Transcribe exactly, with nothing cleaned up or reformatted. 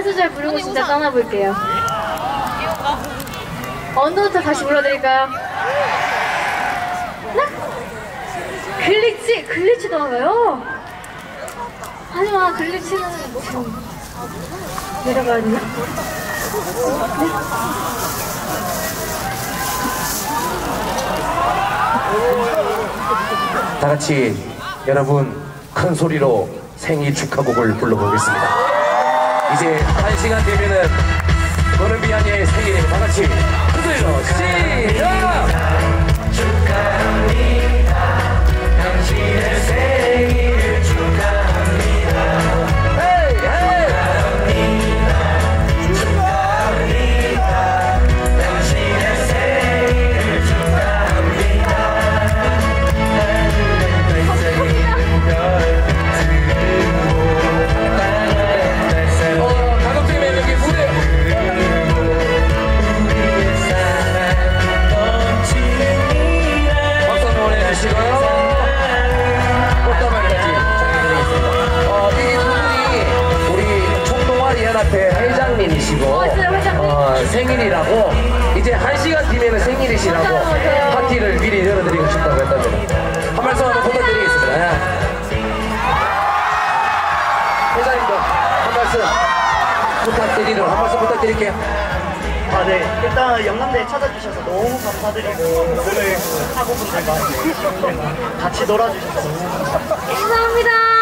소절 부르고 진짜 떠나볼게요. 언더부터 다시 불러드릴까요? 나? 글리치! 글리치도 나가요? 하지마, 글리치는 지금 내려가야 되나? 네? 다 같이 여러분 큰 소리로 생일 축하곡을 불러보겠습니다. 이제 한 시간 되면은 걸음비아니의 생일이고 다 같이 큰 소리로 시작! 축하합니다. 당신의 생일을 축하합니다. 헤이 헤이! 축하합니다. 당신의 생일을 축하합니다. 어, 가급적이면 여기 무대 박수 한번 보내주시고요. 꽃다발까지 전해드리겠습니다. 어, 이 두 분이 우리 총동아리 연합회 회장님이시고 어, 생일이라고 이제 한 시간 뒤면은 생일이시라고 파티를 미리 열어드리고 싶다고 했답니다. 한 말씀 한번 부탁드리겠습니다. 회장님도 한 말씀 부탁드리도록 한 말씀 부탁드릴게요. 아, 네. 일단 영남대에 찾아주셔서 너무 감사드리고 오늘 학우분들과 시험들과 같이 놀아주셔서 너무 감사합니다. 감사합니다.